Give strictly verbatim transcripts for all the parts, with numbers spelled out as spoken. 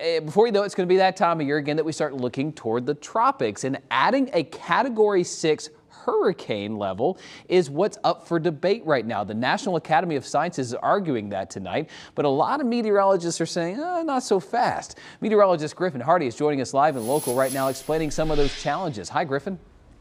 eh, before you know it, it's going to be that time of year again that we start looking toward the tropics, and adding a Category six hurricane level is what's up for debate right now. The National Academy of Sciences is arguing that tonight, but a lot of meteorologists are saying, oh, not so fast. Meteorologist Griffin Hardy is joining us live and local right now, explaining some of those challenges. Hi, Griffin.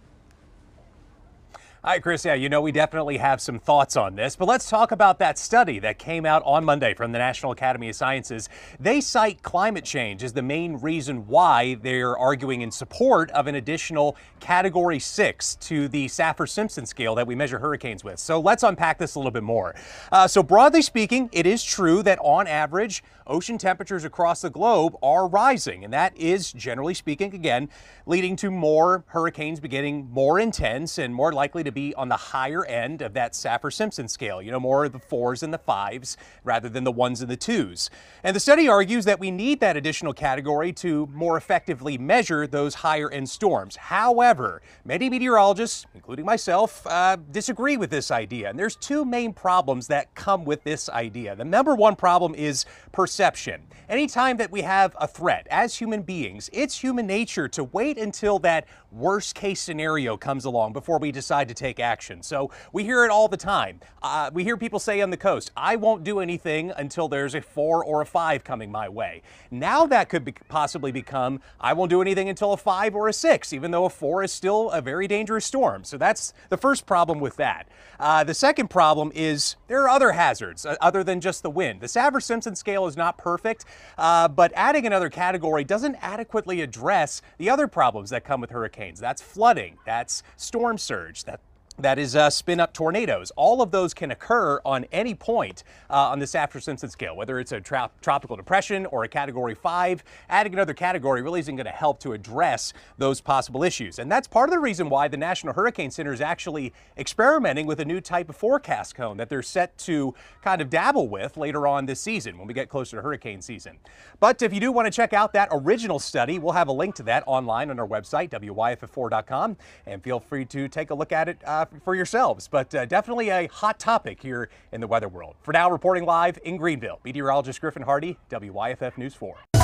Hi, Chris. Yeah, you know, we definitely have some thoughts on this, but let's talk about that study that came out on Monday from the National Academy of Sciences. They cite climate change as the main reason why they're arguing in support of an additional Category six to the Saffir-Simpson scale that we measure hurricanes with. So let's unpack this a little bit more. Uh, so broadly speaking, it is true that on average, ocean temperatures across the globe are rising, and that is, generally speaking, again, leading to more hurricanes getting more intense and more likely to be on the higher end of that Saffir-Simpson scale, you know, more of the fours and the fives rather than the ones and the twos. And the study argues that we need that additional category to more effectively measure those higher end storms. However, many meteorologists, including myself, uh, disagree with this idea. And there's two main problems that come with this idea. The number one problem is perception. Anytime that we have a threat as human beings, it's human nature to wait until that worst case scenario comes along before we decide to take action. So we hear it all the time. Uh, we hear people say on the coast, I won't do anything until there's a four or a five coming my way. Now that could be possibly become, I won't do anything until a five or a six, even though a four is still a very dangerous storm. So that's the first problem with that. Uh, the second problem is there are other hazards uh, other than just the wind. The Saffir-Simpson scale is not perfect, uh, but adding another category doesn't adequately address the other problems that come with hurricanes. That's flooding, that's storm surge, that That is uh, spin-up tornadoes. All of those can occur on any point uh, on the Saffir-Simpson scale, whether it's a tra tropical depression or a Category five. Adding another category really isn't going to help to address those possible issues. And that's part of the reason why the National Hurricane Center is actually experimenting with a new type of forecast cone that they're set to kind of dabble with later on this season when we get closer to hurricane season. But if you do want to check out that original study, we'll have a link to that online on our website, W Y F F four dot com, and feel free to take a look at it uh, for yourselves, but uh, definitely a hot topic here in the weather world. For now, reporting live in Greenville, meteorologist Griffin Hardy, W Y F F News four.